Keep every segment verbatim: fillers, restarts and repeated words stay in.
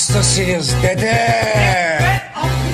hastasıyız dede.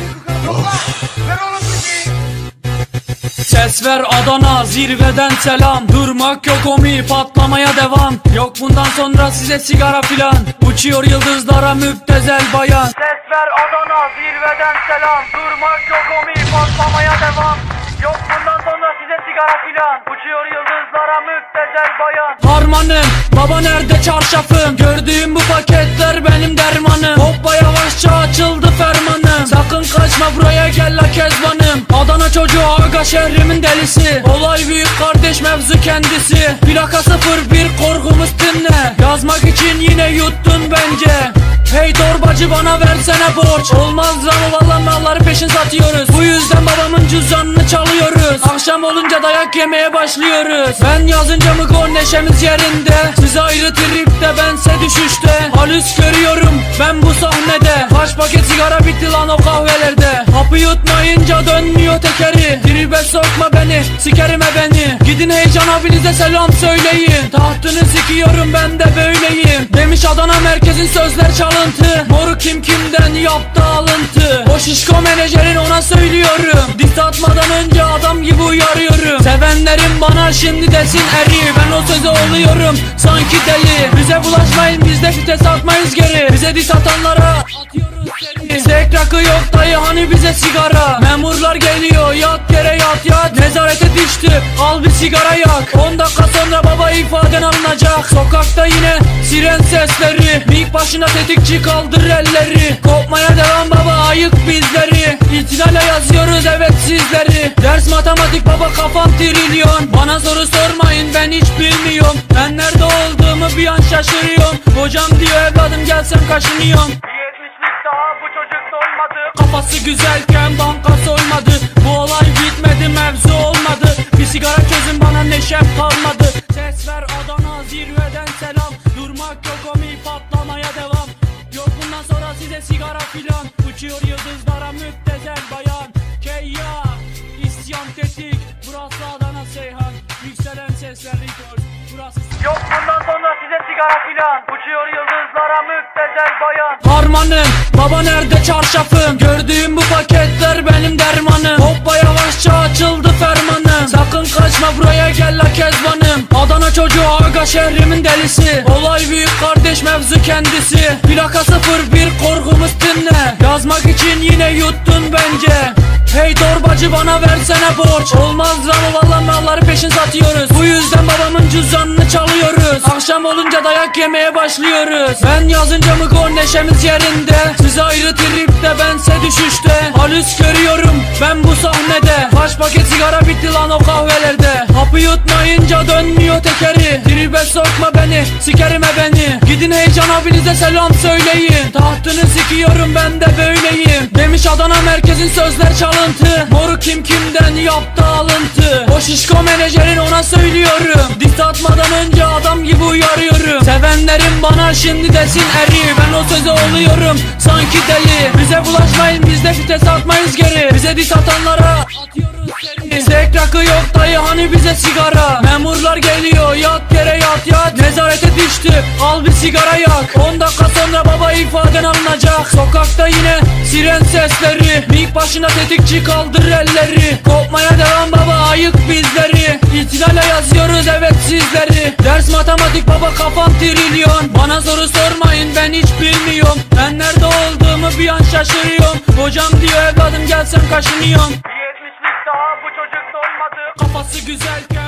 Ses ver Adana, zirveden selam. Durmak yok omi, patlamaya devam. Yok bundan sonra size sigara filan. Uçuyor yıldızlara müptezel bayan. Ses ver Adana, zirveden selam. Durmak yok omi, patlamaya devam. Yok bundan sonra size sigara filan. Uçuyor yıldızlara müptezel bayan. Harmanım, baba nerede çarşafım? Gördüğüm bu paketler benim dermanım. Hoppa yavaşça açıldı fermanım. Sakın kaçma buraya gel la kezbanım. Adana çocuğu aga şehrimin delisi. Olay büyük kardeş mevzu kendisi. Plaka sıfır bir korkumuz dinle. Yazmak için yine yuttun bence. Hey torbacı bana versene borç. Olmaz lan valla malları peşin satıyoruz. Bu yüzden babamın cüzdanını çalıyoruz. Akşam olunca dayak yemeye başlıyoruz. Ben yazınca mı gol neşemiz yerinde. Siz ayrı tripte bense düşüşte. Halüs görüyorum ben bu sahnede. Kaç paket sigara bitti lan o kahvelerde. Hapı yutmayınca dönmüyor tekeri. Tribe sokma beni sikerime beni. Gidin heyecan abinize selam söyleyin. Tahtını sikiyorum ben de böyleyim. Demiş Adana merkezin sözler çalıntı. Moru kim kimden yaptı alıntı. O şişko menajerin ona söylüyorum. Diss atmadan önce adam gibi uyarıyorum. Sevenlerim bana şimdi desin eri. Ben o söze oluyorum sanki deli. Bize bulaşmayın biz de fites atmayız geri. Bize diss atanlara atıyoruz seni. Sek rakı yok dayı hani bize sigara. Memurlar geliyor yat yere yat yat. Nezarete düştü al bir sigara yak. On dakika sonra baba ifaden alınacak. Sokakta yine siren sesleri. Mik başına tetikçi kaldır elleri. Kopmaya devam baba ayık bizleri. İtilale yazıyoruz evet sizleri. Ders matematik baba kafam trilyon. Bana soru sormayın ben hiç bilmiyorum. Ben nerede olduğumu bir an şaşırıyorum. Hocam diyor evladım gelsem kaşınıyorum. Yetmişlik daha bu çocuk doymadı. Kafası güzelken banka soymadı. Bu olay bitmedi mevzu olmadı. Bir sigara çözün bana neşem kalmadı. Ses ver Adana zirveden selam. Durmak yok omi patlamaya devam. Yok bundan sonra size sigara filan. Uçuyor yıldızlara müptezel bayan. Keyya isyan tetik. Burası Adana Seyhan. Yükselen sesler rekord. Burası yok bundan sonra size sigara filan. Uçuyor yıldızlara müptezel bayan. Harmanım baba nerede çarşafım? Gördüğüm bu paketler benim dermanım. Hoppa yavaşça açıldı fermanım. Sakın kaçma buraya gel la kezbanım. Adana çocuğu aga şehrimin delisi. Olay büyük kardeş mevzu kendisi. Plaka sıfır bir korkumuz dinle. Yazmak için yine yuttun bence. Hey torbacı bana versene borç. Olmaz lan valla malları peşin satıyoruz. Bu yüzden babamın cüzdanını çalıyoruz. Akşam olunca dayak yemeye başlıyoruz. Ben yazınca mı gol neşemiz yerinde. Siz ayrı tripte bense düşüşte. Halüs görüyorum ben bu sahnede. Kaç paket sigara bitti lan o kahvelerde. Hapı yutmayınca dönmüyor tekeri. Tribe sokma beni sikerime beni. Gidin heyecan abinize selam söyleyin. Tahtını sikiyorum ben de böyleyim. Demiş Adana merkezin sözler çalıntı. Moru kim kimden yaptı alıntı. O şişko menajerin ona söylüyorum. Diss atmadan önce adam gibi uyarıyorum. Sevenlerim bana şimdi desin eri. Ben o söze oluyorum sanki deli. Bize bulaşmayın biz de fites atmayız geri. Bize diss atanlara atıyoruz seni. Sek rakı yok dayı hani bize sigara. Memurlar geliyor yat yere yat yat. Nezarete düştü al bir sigara yak. On dakika sonra baba ifaden alınacak. Sokakta yine siren sesleri. Mik başına tetikçi kaldır elleri. Kopmaya devam baba ayık bizleri. İtilale yazıyoruz evet sizleri. Ders matematik baba kafam trilyon. Bana soru sormayın ben hiç bilmiyorum. Ben nerede olduğumu bir an şaşırıyorum. Hocam diyor evladım gelsem kaşınıyorum. Yetmişlik daha bu çocuk doymadı. Kafası güzelken